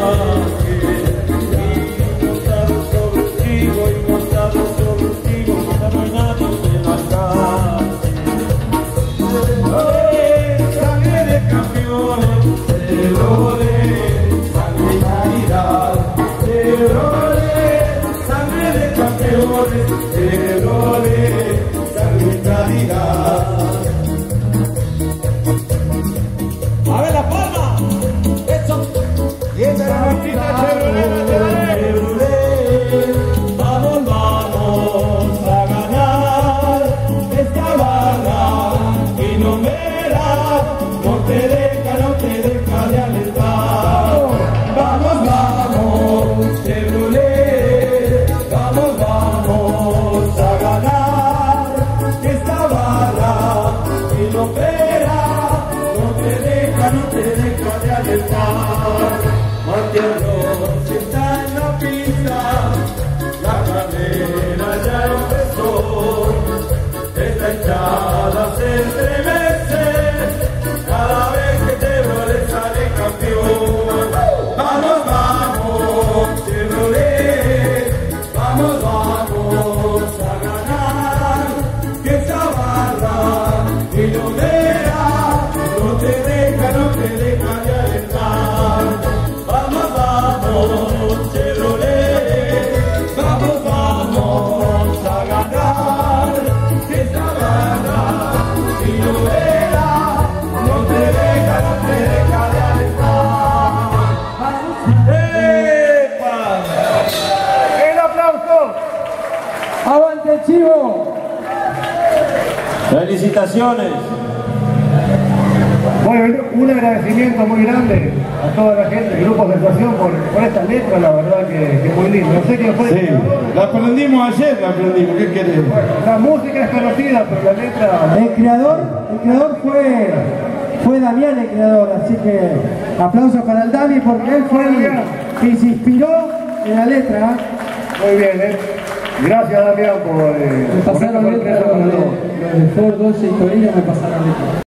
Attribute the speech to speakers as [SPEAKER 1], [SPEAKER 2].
[SPEAKER 1] A ver la palma, eso. Y esta es la noticia Chevrolet. Vamos, vamos a ganar esta barra y no verás, no te deja de alentar. Vamos, vamos, Chevrolet, vamos, vamos a ganar esta barra y no verás, no te deja de alentar. Mantenernos está en la pista, la carrera ya empezó, esta hinchada se estremece cada vez que Chevrolet sale campeón. Vamos, vamos, Chevrolet, vamos, vamos a ganar que esa barra y no verás, no te deja de alentar. Vamos, vamos, Chevrolet, vamos, vamos a ganar que esa barra y no verás, no te deja de alentar. ¡Epa! ¡El aplauso!
[SPEAKER 2] ¡Avante, Chivo!
[SPEAKER 1] ¡Felicitaciones!
[SPEAKER 3] Bueno, un agradecimiento muy grande a toda la gente, el grupo de actuación por esta letra, la verdad que es muy lindo. No sé quién fue.
[SPEAKER 4] Sí, la aprendimos ayer, ¿qué querés?
[SPEAKER 3] Bueno, la música es conocida, pero la letra...
[SPEAKER 2] El creador fue Damián el creador, así que aplausos para el Dami porque él fue el que se inspiró en la letra.
[SPEAKER 3] Muy bien, Gracias, Damián, por...
[SPEAKER 2] Me pasaron letra, lo de Ford 12 y Torino me pasaron letra.